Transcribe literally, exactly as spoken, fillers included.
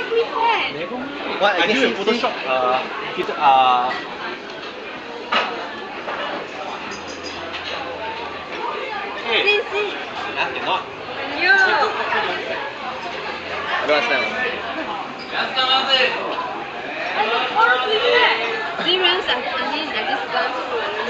What? I do in Photoshop. Uh, filter. Uh. Hey. See, see. Nah, you're not. Yo. I don't understand. Serious, I mean, I just dance.